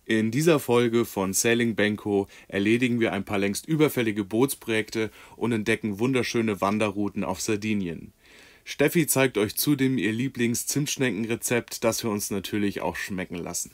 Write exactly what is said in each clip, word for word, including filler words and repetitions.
In dieser Folge von Sailing Benko erledigen wir ein paar längst überfällige Bootsprojekte und entdecken wunderschöne Wanderrouten auf Sardinien. Steffi zeigt euch zudem ihr Lieblings-Zimtschneckenrezept, das wir uns natürlich auch schmecken lassen.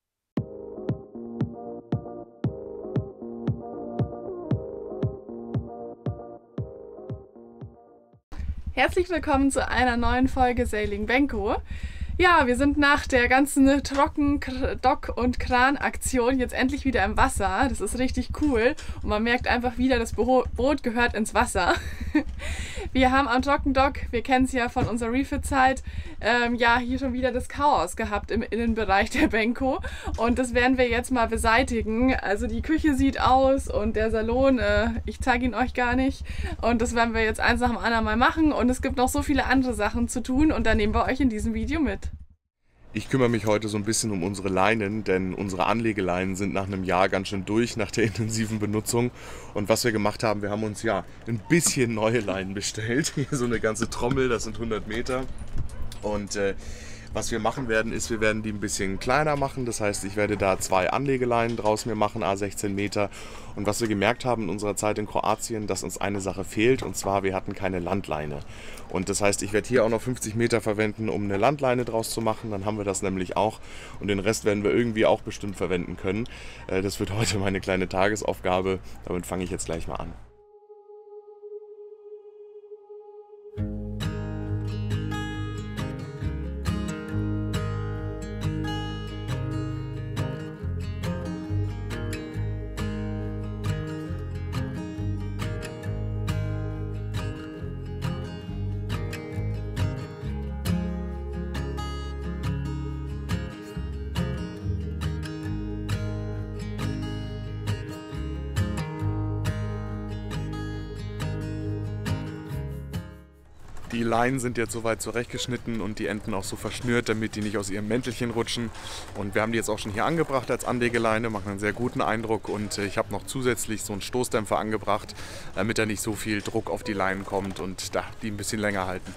Herzlich willkommen zu einer neuen Folge Sailing Benko. Ja, wir sind nach der ganzen Trocken-, Dock- und Kran-Aktion jetzt endlich wieder im Wasser. Das ist richtig cool und man merkt einfach wieder, das Boot gehört ins Wasser. Wir haben am Trockendock, wir kennen es ja von unserer Refit-Zeit, ähm, ja hier schon wieder das Chaos gehabt im Innenbereich der Benko und das werden wir jetzt mal beseitigen. Also die Küche sieht aus und der Salon, äh, ich zeige ihn euch gar nicht, und das werden wir jetzt eins nach dem anderen mal machen und es gibt noch so viele andere Sachen zu tun und da nehmen wir euch in diesem Video mit. Ich kümmere mich heute so ein bisschen um unsere Leinen, denn unsere Anlegeleinen sind nach einem Jahr ganz schön durch, nach der intensiven Benutzung. Und was wir gemacht haben, wir haben uns ja ein bisschen neue Leinen bestellt. Hier so eine ganze Trommel, das sind hundert Meter. Und äh, was wir machen werden, ist, wir werden die ein bisschen kleiner machen. Das heißt, ich werde da zwei Anlegeleinen draus mir machen, a sechzehn Meter. Und was wir gemerkt haben in unserer Zeit in Kroatien, dass uns eine Sache fehlt, und zwar, wir hatten keine Landleine. Und das heißt, ich werde hier auch noch fünfzig Meter verwenden, um eine Landleine draus zu machen. Dann haben wir das nämlich auch. Und den Rest werden wir irgendwie auch bestimmt verwenden können. Das wird heute meine kleine Tagesaufgabe. Damit fange ich jetzt gleich mal an. Die Leinen sind jetzt soweit zurechtgeschnitten und die Enden auch so verschnürt, damit die nicht aus ihrem Mäntelchen rutschen. Und wir haben die jetzt auch schon hier angebracht als Anlegeleine, machen einen sehr guten Eindruck. Und ich habe noch zusätzlich so einen Stoßdämpfer angebracht, damit da nicht so viel Druck auf die Leinen kommt und da die ein bisschen länger halten.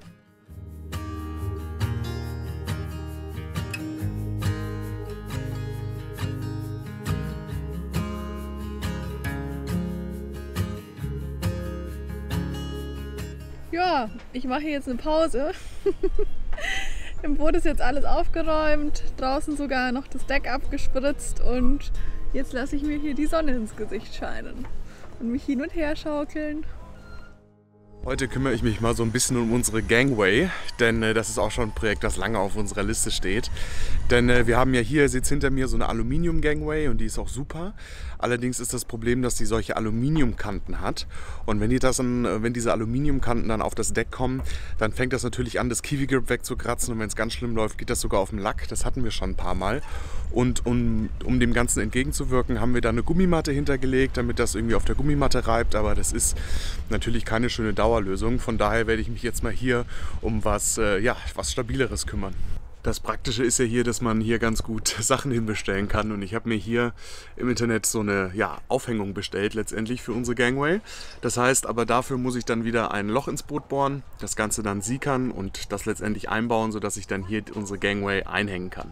Ja, ich mache jetzt eine Pause. Im Boot ist jetzt alles aufgeräumt, draußen sogar noch das Deck abgespritzt und jetzt lasse ich mir hier die Sonne ins Gesicht scheinen und mich hin und her schaukeln. Heute kümmere ich mich mal so ein bisschen um unsere Gangway, denn äh, das ist auch schon ein Projekt, das lange auf unserer Liste steht. Denn äh, wir haben ja hier, seht hinter mir, so eine Aluminium-Gangway und die ist auch super. Allerdings ist das Problem, dass die solche Aluminiumkanten hat. Und wenn, die das dann, wenn diese Aluminiumkanten dann auf das Deck kommen, dann fängt das natürlich an, das Kiwi-Grip wegzukratzen. Und wenn es ganz schlimm läuft, geht das sogar auf den Lack. Das hatten wir schon ein paar Mal. Und um, um dem Ganzen entgegenzuwirken, haben wir da eine Gummimatte hintergelegt, damit das irgendwie auf der Gummimatte reibt. Aber das ist natürlich keine schöne Dauerlösung. Von daher werde ich mich jetzt mal hier um was, äh, ja, was Stabileres kümmern. Das Praktische ist ja hier, dass man hier ganz gut Sachen hinbestellen kann, und ich habe mir hier im Internet so eine ja, Aufhängung bestellt letztendlich für unsere Gangway. Das heißt, aber dafür muss ich dann wieder ein Loch ins Boot bohren, das Ganze dann siekern und das letztendlich einbauen, sodass ich dann hier unsere Gangway einhängen kann.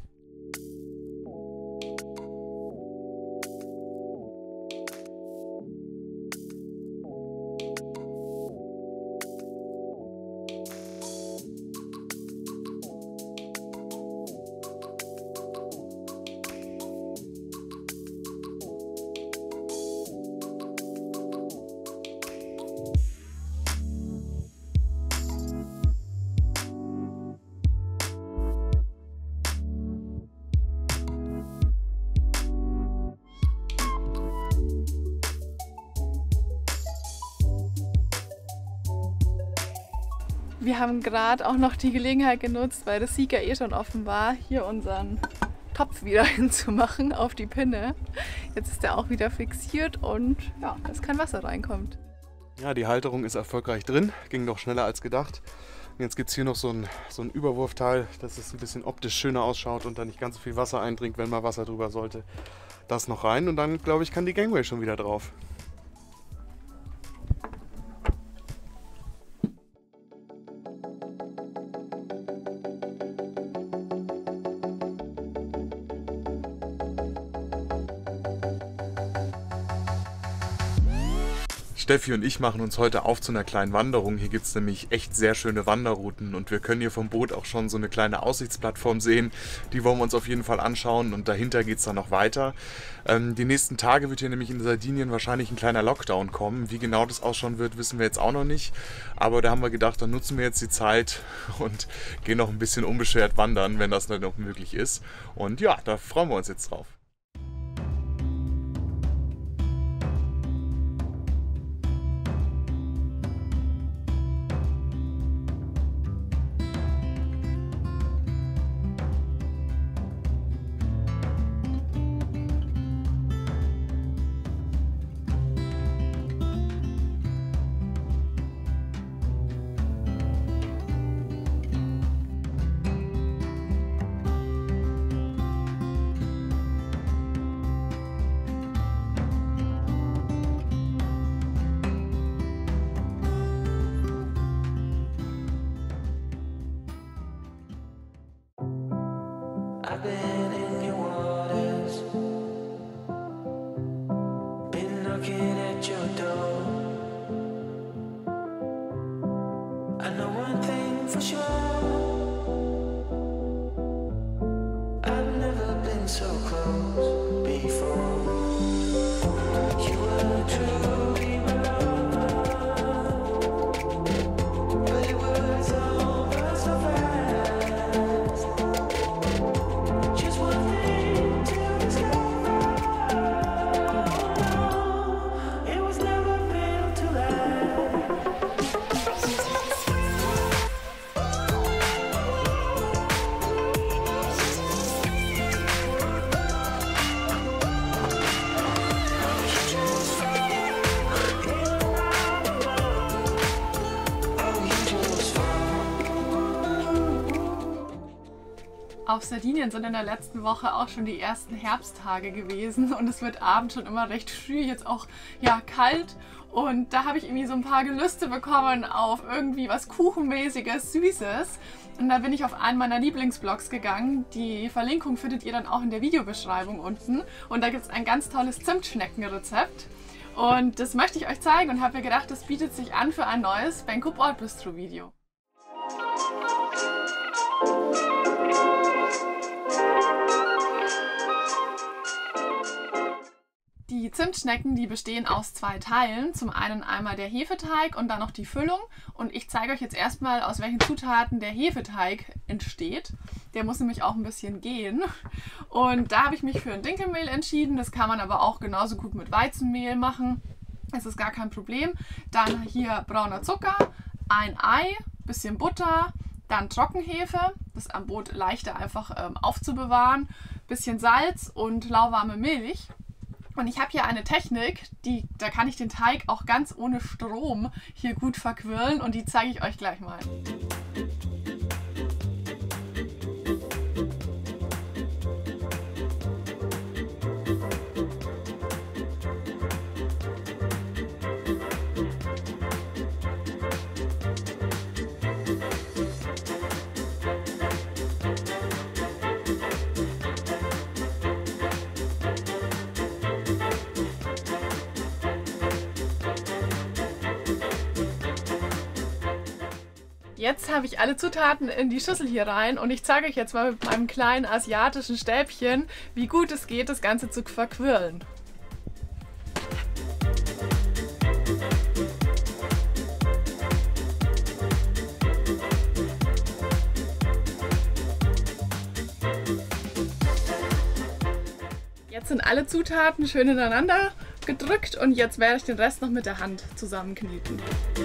Wir haben gerade auch noch die Gelegenheit genutzt, weil das Sieger eh schon offen war, hier unseren Topf wieder hinzumachen auf die Pinne. Jetzt ist er auch wieder fixiert und ja, dass kein Wasser reinkommt. Ja, die Halterung ist erfolgreich drin, ging doch schneller als gedacht. Und jetzt gibt es hier noch so ein, so ein Überwurfteil, dass es ein bisschen optisch schöner ausschaut und da nicht ganz so viel Wasser eindringt, wenn mal Wasser drüber sollte. Das noch rein und dann, glaube ich, kann die Gangway schon wieder drauf. Steffi und ich machen uns heute auf zu einer kleinen Wanderung. Hier gibt es nämlich echt sehr schöne Wanderrouten und wir können hier vom Boot auch schon so eine kleine Aussichtsplattform sehen. Die wollen wir uns auf jeden Fall anschauen und dahinter geht es dann noch weiter. Ähm, die nächsten Tage wird hier nämlich in Sardinien wahrscheinlich ein kleiner Lockdown kommen. Wie genau das ausschauen wird, wissen wir jetzt auch noch nicht. Aber da haben wir gedacht, dann nutzen wir jetzt die Zeit und gehen noch ein bisschen unbeschwert wandern, wenn das dann noch möglich ist. Und ja, da freuen wir uns jetzt drauf. I've been in your waters, been knocking at your door. I know one thing for sure, I've never been so close before. You were truly my love, but it was over so fast. Auf Sardinien sind in der letzten Woche auch schon die ersten Herbsttage gewesen und es wird abends schon immer recht früh, jetzt auch ja kalt, und da habe ich irgendwie so ein paar Gelüste bekommen auf irgendwie was Kuchenmäßiges, Süßes, und da bin ich auf einen meiner Lieblingsblogs gegangen. Die Verlinkung findet ihr dann auch in der Videobeschreibung unten, und da gibt es ein ganz tolles Zimtschneckenrezept und das möchte ich euch zeigen und habe mir gedacht, das bietet sich an für ein neues Benko Bordbistro Video. Die Zimtschnecken, die bestehen aus zwei Teilen. Zum einen einmal der Hefeteig und dann noch die Füllung. Und ich zeige euch jetzt erstmal, aus welchen Zutaten der Hefeteig entsteht. Der muss nämlich auch ein bisschen gehen. Und da habe ich mich für ein Dinkelmehl entschieden. Das kann man aber auch genauso gut mit Weizenmehl machen. Das ist gar kein Problem. Dann hier brauner Zucker, ein Ei, bisschen Butter, dann Trockenhefe. Das ist am Boot leichter einfach ähm, aufzubewahren. Bisschen Salz und lauwarme Milch. Und ich habe hier eine Technik, die, da kann ich den Teig auch ganz ohne Strom hier gut verquirlen und die zeige ich euch gleich mal. Jetzt habe ich alle Zutaten in die Schüssel hier rein und ich zeige euch jetzt mal mit meinem kleinen asiatischen Stäbchen, wie gut es geht, das Ganze zu verquirlen. Jetzt sind alle Zutaten schön ineinander gedrückt und jetzt werde ich den Rest noch mit der Hand zusammenkneten.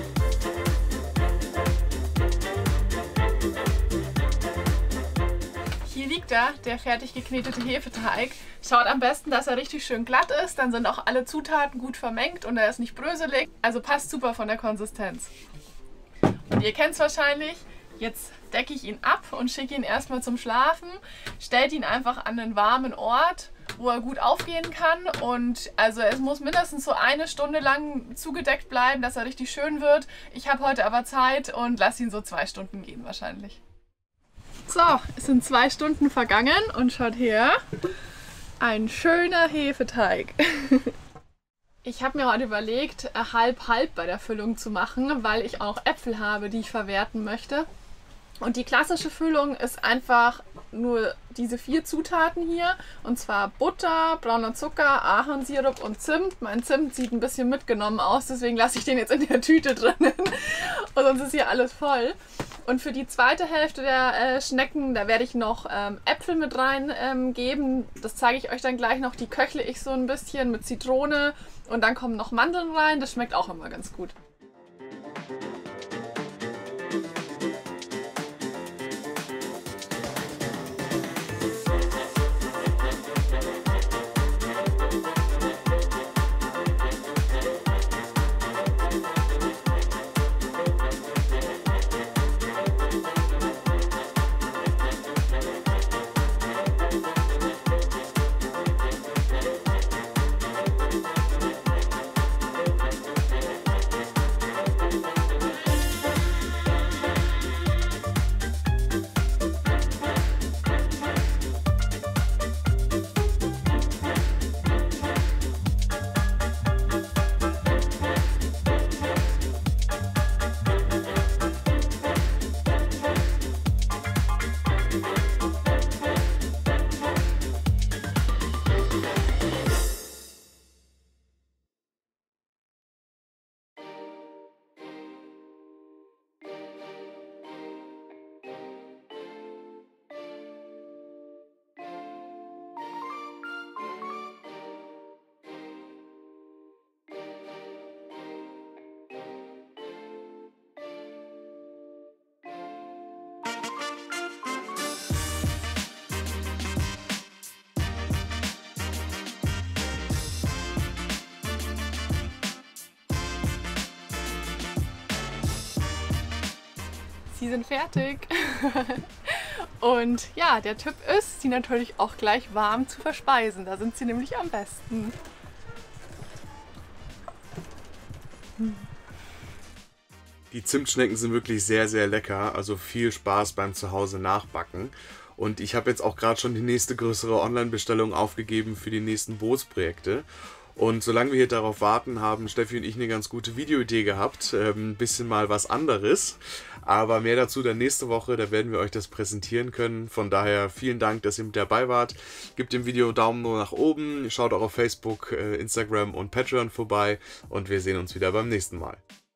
Hier liegt er, der fertig geknetete Hefeteig. Schaut am besten, dass er richtig schön glatt ist, dann sind auch alle Zutaten gut vermengt und er ist nicht bröselig. Also passt super von der Konsistenz. Und ihr kennt es wahrscheinlich, jetzt decke ich ihn ab und schicke ihn erstmal zum Schlafen. Stellt ihn einfach an einen warmen Ort, wo er gut aufgehen kann. Und also es muss mindestens so eine Stunde lang zugedeckt bleiben, dass er richtig schön wird. Ich habe heute aber Zeit und lasse ihn so zwei Stunden gehen wahrscheinlich. So, es sind zwei Stunden vergangen und schaut her, ein schöner Hefeteig. Ich habe mir heute überlegt, halb-halb bei der Füllung zu machen, weil ich auch Äpfel habe, die ich verwerten möchte. Und die klassische Füllung ist einfach nur diese vier Zutaten hier. Und zwar Butter, brauner Zucker, Ahornsirup und Zimt. Mein Zimt sieht ein bisschen mitgenommen aus, deswegen lasse ich den jetzt in der Tüte drinnen. Und sonst ist hier alles voll. Und für die zweite Hälfte der äh, Schnecken, da werde ich noch ähm, Äpfel mit rein ähm, geben. Das zeige ich euch dann gleich noch. Die köchle ich so ein bisschen mit Zitrone. Und dann kommen noch Mandeln rein. Das schmeckt auch immer ganz gut. Sie sind fertig. Und ja, der Tipp ist, sie natürlich auch gleich warm zu verspeisen. Da sind sie nämlich am besten. Die Zimtschnecken sind wirklich sehr, sehr lecker. Also viel Spaß beim Zuhause nachbacken. Und ich habe jetzt auch gerade schon die nächste größere Online-Bestellung aufgegeben für die nächsten Bootsprojekte. Und solange wir hier darauf warten, haben Steffi und ich eine ganz gute Videoidee gehabt. Ähm, ein bisschen mal was anderes. Aber mehr dazu dann nächste Woche, da werden wir euch das präsentieren können. Von daher vielen Dank, dass ihr mit dabei wart. Gebt dem Video Daumen nur nach oben. Schaut auch auf Facebook, Instagram und Patreon vorbei. Und wir sehen uns wieder beim nächsten Mal.